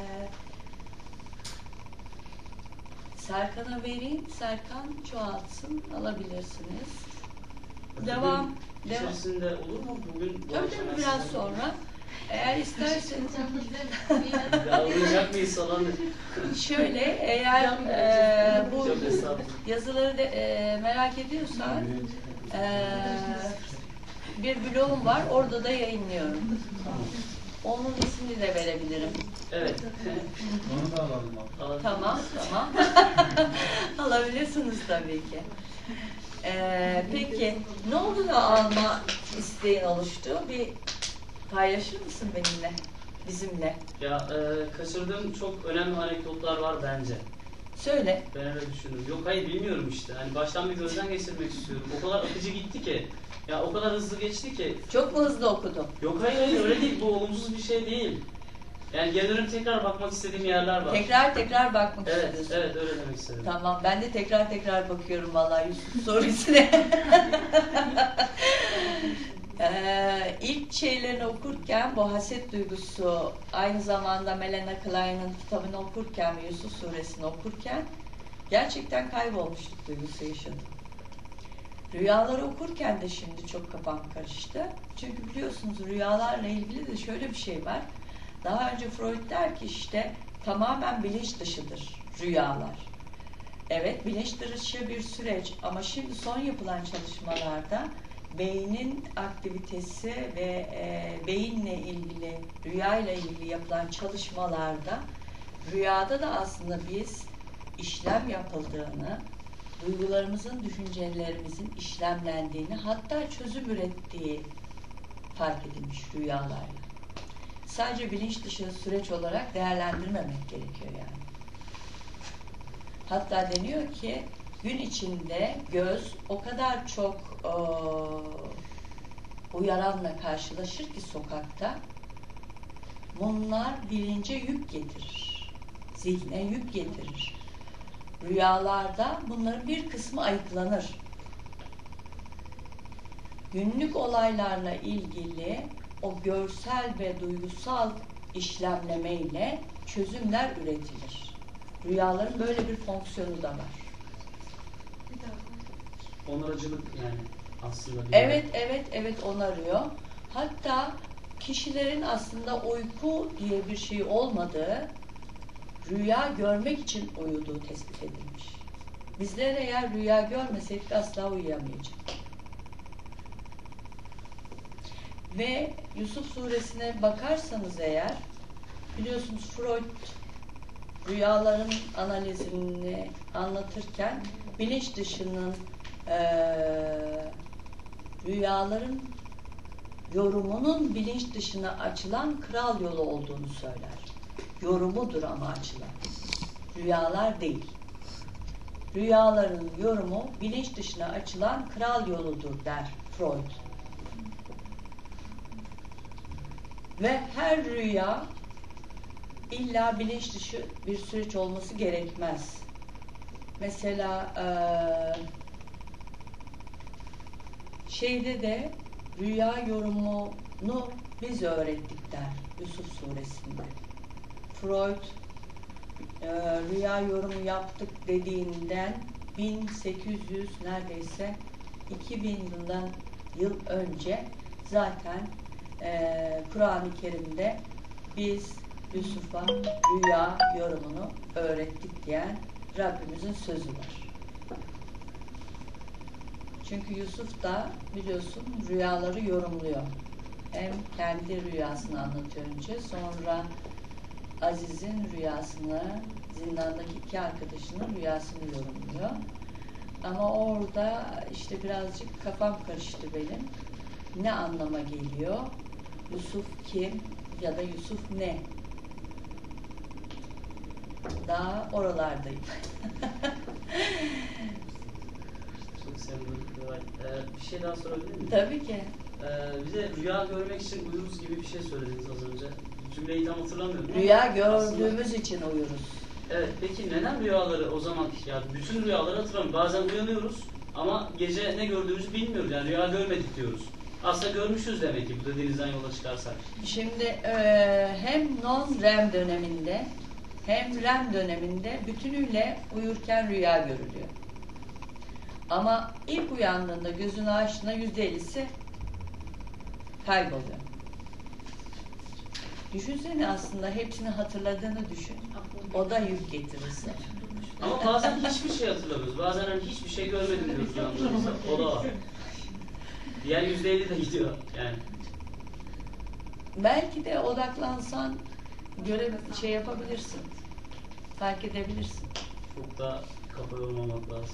Serkan'a vereyim, Serkan çoğaltsın, alabilirsiniz. Bugün Devam. Devam. İçerisinde olur mu? Bugün bu Tabii akşam tabii biraz aslında- sonra. Eğer isterseniz Ya alacak mıyız falan? şöyle, eğer e, bu Çok estağfurullah. yazıları da, e, merak ediyorsan e, bir blogum var, orada da yayınlıyorum. Onun ismini de verebilirim. Evet. Onu da alalım. Alalım. Tamam, tamam. Alabilirsiniz tabii ki. Ee, peki, ne oldu da alma isteğin oluştu? Bir paylaşır mısın benimle, bizimle? Ya e, kaçırdığım çok önemli anekdotlar var bence. Söyle. Ben öyle düşündüm. Yok hayır bilmiyorum işte. Hani baştan bir gözden geçirmek istiyorum. O kadar akıcı gitti ki. Ya o kadar hızlı geçti ki. Çok mu hızlı okudum? Yok hayır hayır öyle değil. Bu olumsuz bir şey değil. Yani geri dönüp tekrar bakmak istediğim yerler var. Tekrar tekrar bakmak Evet, istiyorsun. evet öyle demek istedim. Tamam, ben de tekrar tekrar bakıyorum vallahi Yusuf Suresi'ne. ee, ilk şeylerini okurken, bu haset duygusu, aynı zamanda Melanie Klein'in kitabını okurken ve Yusuf Suresini okurken gerçekten kaybolmuşluk duygusu yaşadım. Rüyaları okurken de şimdi çok kafam karıştı. Çünkü biliyorsunuz rüyalarla ilgili de şöyle bir şey var. Daha önce Freud der ki işte tamamen bilinç dışıdır rüyalar. Evet, bilinç dışı bir süreç ama şimdi son yapılan çalışmalarda beynin aktivitesi ve e, beyinle ilgili, rüyayla ilgili yapılan çalışmalarda rüyada da aslında biz işlem yapıldığını, duygularımızın, düşüncelerimizin işlemlendiğini, hatta çözüm ürettiği fark edilmiş rüyalarla. Sadece bilinç dışı süreç olarak değerlendirmemek gerekiyor yani. Hatta deniyor ki gün içinde göz o kadar çok e, uyaranla karşılaşır ki sokakta, bunlar bilince yük getirir, zihne yük getirir. Rüyalarda bunların bir kısmı ayıklanır. Günlük olaylarla ilgili o görsel ve duygusal işlemlemeyle çözümler üretilir. Rüyaların böyle bir fonksiyonu da var. Onarıcılık yani aslında. Evet, evet, evet onarıyor. Hatta kişilerin aslında uyku diye bir şey olmadığı, rüya görmek için uyuduğu tespit edilmiş. Bizler eğer rüya görmeseydik asla uyuyamayacaktık. Ve Yusuf suresine bakarsanız eğer, biliyorsunuz Freud rüyaların analizini anlatırken bilinç dışının eee rüyaların yorumunun bilinç dışına açılan kral yolu olduğunu söyler. Yorumudur ama açılan. Rüyalar değil. Rüyaların yorumu bilinç dışına açılan kral yoludur der Freud. Ve her rüya illa bilinç dışı bir süreç olması gerekmez. Mesela eee şeyde de rüya yorumunu biz öğrettik der Yusuf suresinde. Freud e, rüya yorumu yaptık dediğinden bin sekiz yüz neredeyse iki bin yıldan yıl önce zaten e, Kur'an-ı Kerim'de biz Yusuf'a rüya yorumunu öğrettik diyen Rabbimizin sözü var. Çünkü Yusuf da biliyorsun rüyaları yorumluyor. Hem kendi rüyasını anlatıyor önce, sonra Aziz'in rüyasını, zindandaki iki arkadaşının rüyasını yorumluyor. Ama orada işte birazcık kafam karıştı benim. Ne anlama geliyor? Yusuf kim ya da Yusuf ne? Daha oralardayım. Çok sembolik bir olay. Ee, bir şey daha sorabilir miyim? Tabii ki. Ee, bize rüya görmek için uyuruz gibi bir şey söylediniz az önce. Cümleyi tam hatırlamıyorum. Rüya gördüğümüz Aslında... için uyuruz. Evet, peki neden rüyaları o zaman, ya bütün rüyaları hatırlamıyorum. Bazen uyanıyoruz ama gece ne gördüğümüzü bilmiyoruz. Yani rüya görmedik diyoruz. Aslında görmüşüz demek ki bu dediğinizden yola çıkarsak. Şimdi e, hem non-R E M döneminde hem R E M döneminde bütünüyle uyurken rüya görülüyor. Ama ilk uyandığında gözünü açtığında yüzde ellisi kayboluyor. Düşünsene aslında hepsini hatırladığını düşün. O da yük getirirse. Ama bazen hiçbir şey hatırlamıyoruz. Bazen hani hiçbir şey görmedim diyoruz uyandığımızda. O da var. Diğer yüzde elli de gidiyor yani. Belki de odaklansan göre şey yapabilirsin. Fark edebilirsin. Çok da kafa yormamak lazım.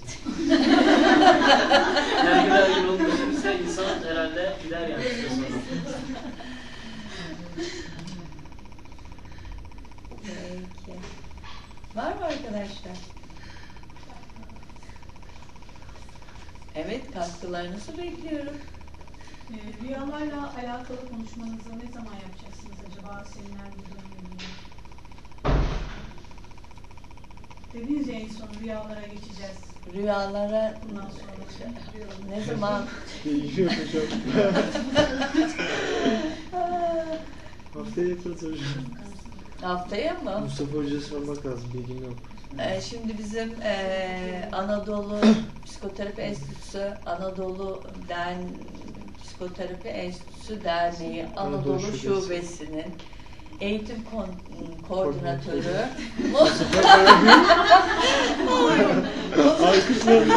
Her gün her gün olduğu kimse insan herhalde gider yani. Peki. Var mı arkadaşlar? Evet, katkılarınızı bekliyorum. E, rüyalarla alakalı konuşmanızı ne zaman yapacaksınız acaba seminer videolarında? Dediniz ya en son rüyalara geçeceğiz. Rüyalara Bundan sonra ne zaman? Bilgi yok hocam. Haftaya yaparız hocam. Haftaya mı? Mustafa Hoca'ya sormak lazım, bilgim yok. Ee, şimdi bizim e, Anadolu Psikoterapi Enstitüsü, Anadolu Den Psikoterapi Enstitüsü Derneği, Anadolu Anadolu Şubesi. Şubesi'nin eğitim kon- koordinatörü. Alkışlar.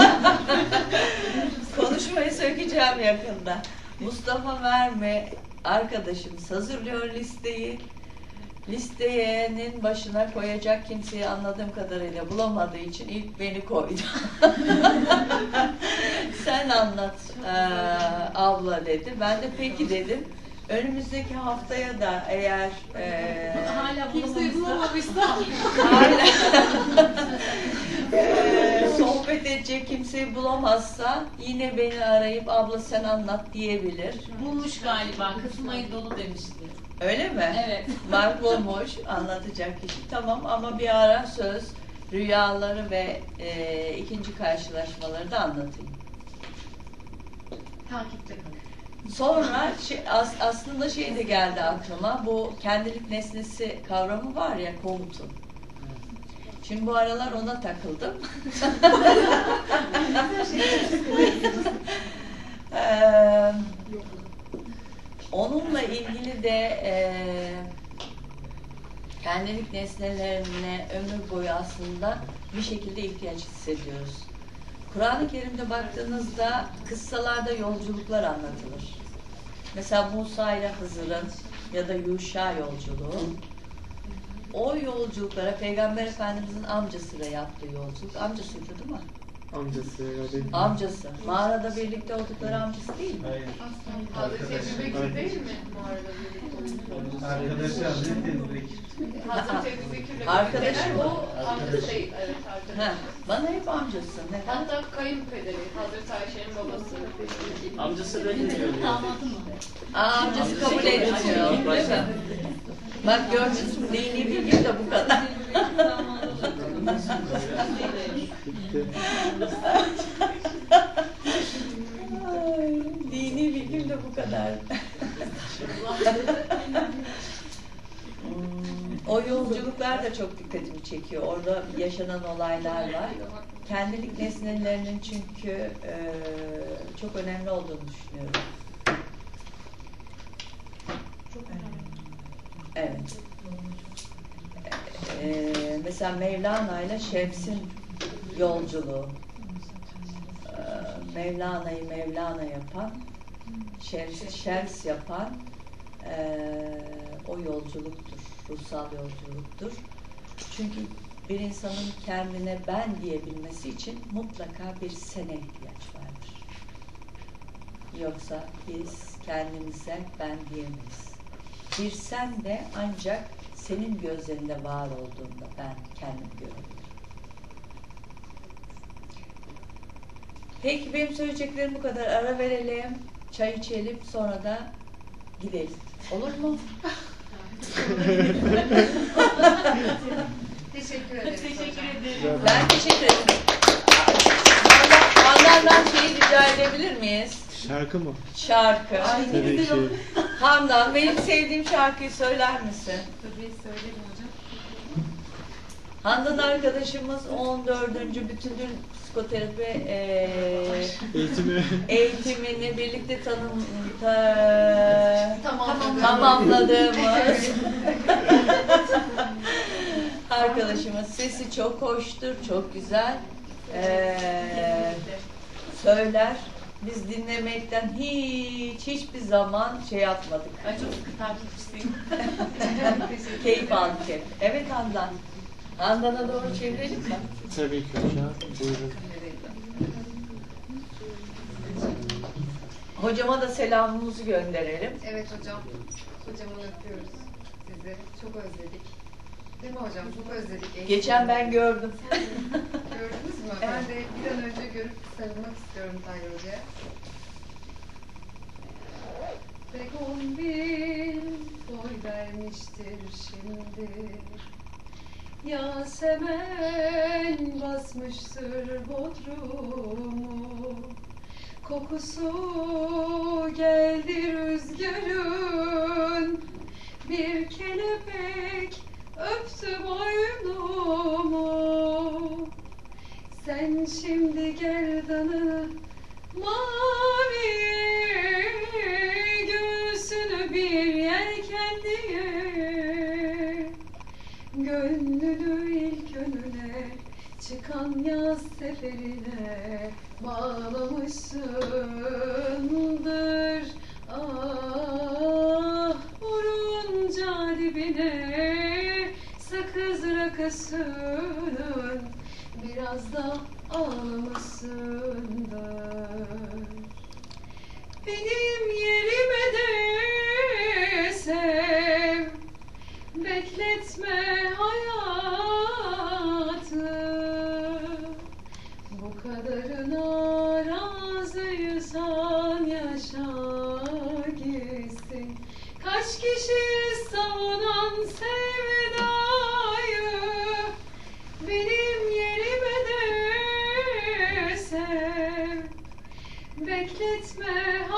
Konuşmayı sökeceğim yakında. Mustafa Verme arkadaşımız hazırlıyor listeyi. Listenin başına koyacak kimseyi anladığım kadarıyla bulamadığı için ilk beni koydu. Sen anlat ee, abla dedi. Ben de peki dedim. Önümüzdeki haftaya da eğer ee, Hala Kimseyi bulamamışsa. bulamamışsa. hala ee, sohbet edecek kimseyi bulamazsa yine beni arayıp abla sen anlat diyebilir. Bulmuş galiba. Kasım ayı dolu demişti. Öyle mi? Evet. Mark bulmuş anlatacak kişi. Tamam ama bir ara söz rüyaları ve e, ikinci karşılaşmaları da anlatayım. Takipte kalın. Sonra şey, as, aslında şey de geldi aklıma. Bu kendilik nesnesi kavramı var ya, komutu. Şimdi bu aralar ona takıldım. Eee Onunla ilgili de e, kendilik nesnelerine ömür boyu aslında bir şekilde ihtiyaç hissediyoruz. Kur'an-ı Kerim'de baktığınızda kıssalarda yolculuklar anlatılır. Mesela Musa ile Hızır'ın ya da Yuşa yolculuğu. O yolculuklara Peygamber Efendimiz'in amcasıyla yaptığı yolculuk. Amcasıydı değil mi? Amcası herhalde. Amcası. Mağarada birlikte oldukları amcası değil mi? Hayır. Hazreti Ebu Bekir değil mi? Mağarada birlikte. Arkadaşı Hazreti Ebu Bekir. Hazreti Ebu Bekir'le Arkadaşı birlikteler. mı? O amcası değil. Evet Ha, arkadaşı. bana hep amcası. Neden? Hatta kayınpederi Hazreti Ayşe'nin babası. Amcası reddediyor diyor. Damadı mı? Aa, amcası kabul etmiyor. Değil mi? Bak gördünüz mü? Dini bilgi de bu kadar. Bitti. Ay, dini bilgim de bu kadar. Hmm, o yolculuklar da çok dikkatimi çekiyor. Orada yaşanan olaylar var. Kendilik nesnelerinin çünkü e, çok önemli olduğunu düşünüyorum. Çok önemli. Evet. Ee, mesela Mevlana ile Şems'in yolculuğu. Ee, Mevlana'yı Mevlana yapan, Şems, Şems yapan ee, o yolculuktur. Ruhsal yolculuktur. Çünkü bir insanın kendine ben diyebilmesi için mutlaka bir sene ihtiyaç vardır. Yoksa biz kendimize ben diyemeyiz. Bir sen de ancak senin gözlerinde var olduğunda ben kendim görebilirim. Peki benim söyleyeceklerim bu kadar. Ara verelim, çay içelim, sonra da gidelim. Olur mu? Teşekkür ederiz. Teşekkür hocam. ederim. Ben teşekkür ederim. Handan'dan şeyi rica edebilir miyiz? Şarkı mı? Şarkı. Tabii ki. Handan, benim sevdiğim şarkıyı söyler misin? Tabii söylerim hocam. Handan arkadaşımız on dördüncü bütün psikoterapi eee Eğitimi. eğitimini birlikte tanım, ta, Tamamladım. tamamladığımız arkadaşımız. Sesi çok hoştur, çok güzel. Eee, söyler. Biz dinlemekten hiç hiçbir zaman şey yapmadık. Ben çok sıkı takipçisiyim. Keyif aldık hep. Evet Handan. Handan'a doğru çevirelim mi? Tabii ki hocam. Buyurun. Hocama da selamımızı gönderelim. Evet hocam. Hocamı öpüyoruz sizi. Çok özledik. Değil mi hocam? Çok özledik. Geçen ben gördüm. Gördünüz mü? Ben de bir an önce görüp sarılmak istiyorum Tayyar Hoca'ya. Begonvil boy vermiştir şimdi. Yasemen basmıştır bodrumu. Kokusu geldi rüzgarın. Bir kelebek öptü boynumu. Sen şimdi gerdanını mavi, göğsünü bir yelken diye çıkan yaz seferine bağlamışsındır. Ah, vurunca dibine sakız rakısının biraz da ağlamışsındır. Benim yerime de sev, bekletme hayatı. Bu kadarına razıysan yaşa gitsin. Kaç kişi savunan sevdayı, benim yerime de sev, bekletme